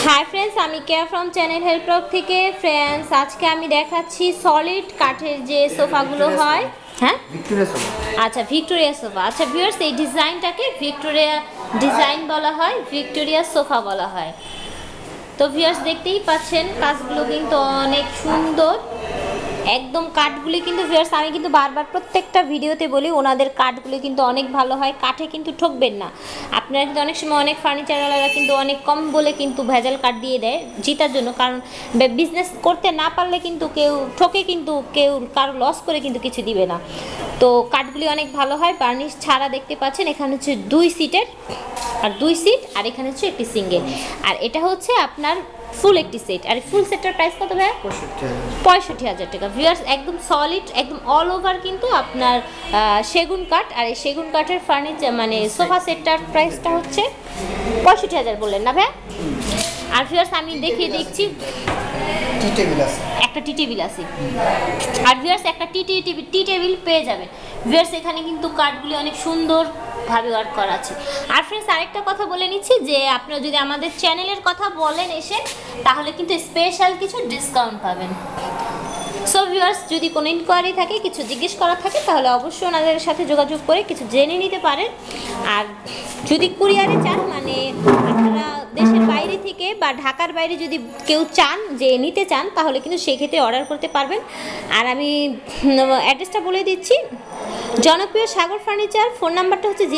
High friends, আমি কেয়ার from channel হেল্পরক থেকে। ফ্রেন্ডস, আজকে আমি দেখাচ্ছি সলিড কাঠের যে সোফাগুলো হয়। হ্যাঁ, ভিক্টোরিয়া সোফা। আচ্ছা, ভিক্টোরিয়া সোফা। আচ্ছা ভিউয়ার্স, এই ডিজাইনটাকে ভিক্টোরিয়া ডিজাইন বলা হয়, ভিক্টোরিয়া সোফা বলা হয়। তো ভিউয়ার্স, দেখতেই পাচ্ছেন কাজগুলো কিন্তু অনেক সুন্দর, একদম কাঠগুলি কিন্তু ভিউয়ার্স, আমি কিন্তু বারবার প্রত্যেকটা ভিডিওতে বলি ওনাদের কাঠগুলি কিন্তু অনেক ভালো হয়, কাঠে কিন্তু ঠকবেন না। আপনারা কিন্তু অনেক সময় অনেক ফার্নিচারওয়ালারা কিন্তু অনেক কম বলে কিন্তু ভেজাল কাঠ দিয়ে দেয় জিতার জন্য, কারণ বিজনেস করতে না পারলে কিন্তু কেউ ঠকে, কিন্তু কেউ কারো লস করে কিন্তু কিছু দিবে না। তো কাঠগুলি অনেক ভালো হয়, বার্নিশ ছাড়া। দেখতে পাচ্ছেন এখানে হচ্ছে 2 সিটের আর 2 সিট, আর এখানে হচ্ছে একটি সিঙ্গেল, আর এটা হচ্ছে আপনার ফুল একটি সেট। আর ফুল সেটটার প্রাইস কত ভাই? 65,000 টাকা। ভিউয়ার্স, একদম সলিড, একদম অল ওভার কিন্তু আপনার সেগুন কাঠ। আর এই সেগুন কাঠের ফার্নিচার মানে সোফা সেটটার প্রাইসটা হচ্ছে 65,000 বললেন না ভাই? আর ভিউয়ার্স, আমি দেখিয়ে দিচ্ছি একটা টি টেবিল আছে। আর ভিউয়ার্স, একটা টি টেবিল পেয়ে যাবেন। ভিউয়ার্স, এখানে কিন্তু কাঠগুলি অনেক সুন্দর ভাবে ওয়ার্ক করা আছে। আর ফ্রেন্ডস, আরেকটা কথা বলে নিচ্ছি যে আপনারা যদি আমাদের চ্যানেলের কথা বলেন এসে, তাহলে কিন্তু স্পেশাল কিছু ডিসকাউন্ট পাবেন। সো ভিউয়ার্স, যদি কোনো ইনকোয়ারি থাকে, কিছু জিজ্ঞেস করা থাকে, তাহলে অবশ্যই ওনাদের সাথে যোগাযোগ করে কিছু জেনে নিতে পারেন। আর যদি কুরিয়ারে চান, মানে আপনারা দেশের বাইরে থেকে বা ঢাকার বাইরে যদি কেউ চান যে নিতে চান, তাহলে কিন্তু সেক্ষেত্রে অর্ডার করতে পারবেন। আর আমি অ্যাড্রেসটা বলে দিচ্ছি। জনপ্রিয় সাগর ফার্নিচার, ফোন নাম্বারটা হচ্ছে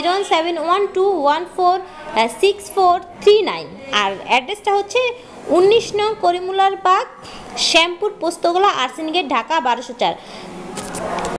01712146439। আর অ্যাড্রেসটা হচ্ছে 19 নং করিমুল্লার বাগ, শ্যামপুর, পোস্তগোলা, আরসিন গেট, ঢাকা 1204।